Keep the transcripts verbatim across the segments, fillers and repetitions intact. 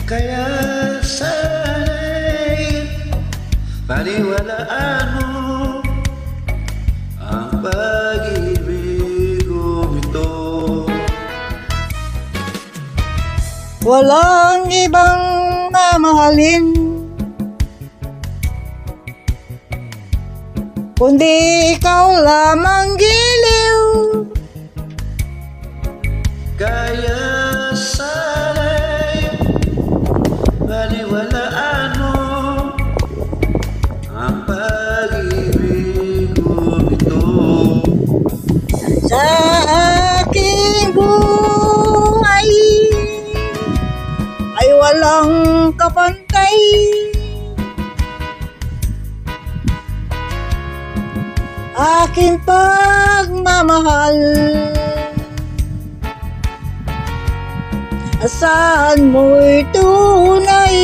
Kaya sana'y paniwalaan mo ang pag-ibig kong ito. Walang ibang mamahalin kundi ikaw lamang, giliw. Kaya sana'y paniwalaan mo ang pag-ibig kong ito. Sa aking buhay ay walang kapantay, aking pagmamahal. Asahan mo'y tunay,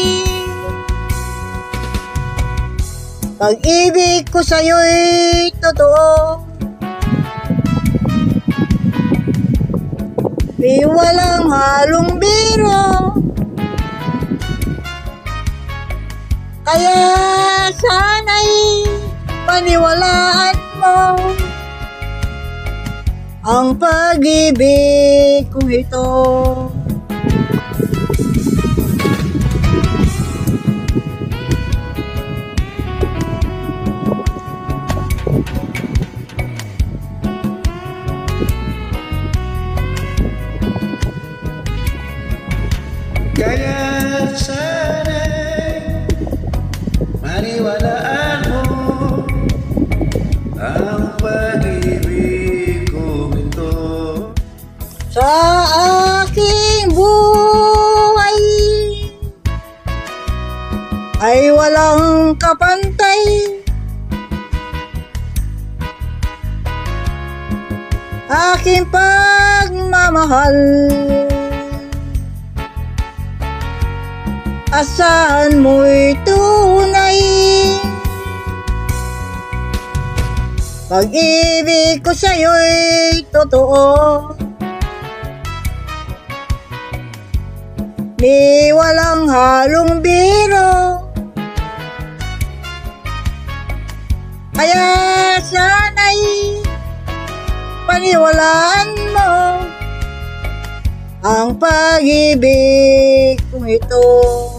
pag-ibig ko sa'yo'y totoo. Di walang halong biro, kaya sana'y paniwalaan mo ang pag-ibig kong ito. Kaya sana'y maniwalaan mo ang pag-ibig kong ito. Sa aking buhay ay walang kapantay, aking pagmamahal. Asahan mo'y tunay, pag-ibig ko sa'yo'y totoo. Di walang halong biro, kaya sana'y paniwalaan mo ang pag-ibig kong ito.